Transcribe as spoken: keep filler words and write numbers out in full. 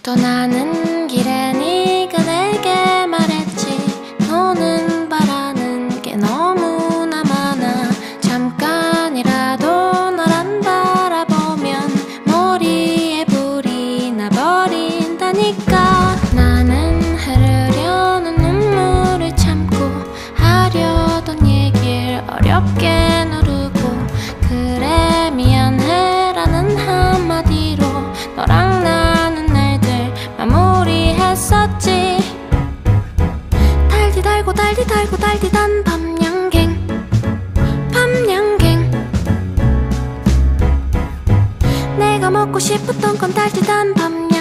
떠나는 길에 네가 내게 말했지. 너는 바라는 게 너무나 많아. 잠깐이라도 널 안 바라보면 머리에 불이 나버린다니까. 나는 흐르려는 눈물을 참고 하려던 얘길 어렵게 누르고 그래 미안해라는 한마디로 너랑 나는 날들 마무리했었지. 달디 달고 달디 달고 달디 단 밤양갱 밤양갱. 내가 먹고 싶었던 건 달디 단 밤양갱.